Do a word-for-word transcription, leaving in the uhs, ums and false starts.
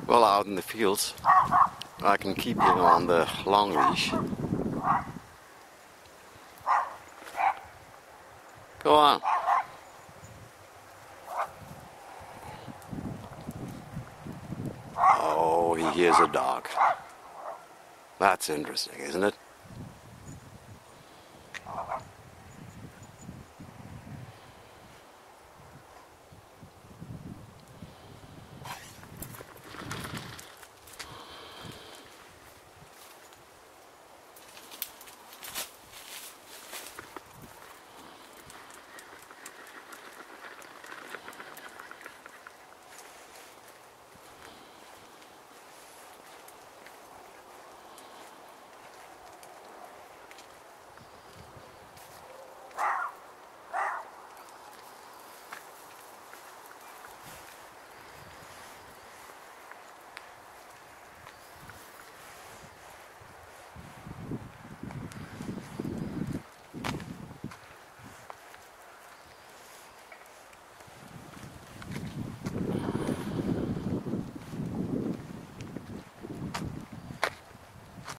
well, out in the fields, I can keep him on the long leash. Go on. Oh, he hears a dog. That's interesting, isn't it?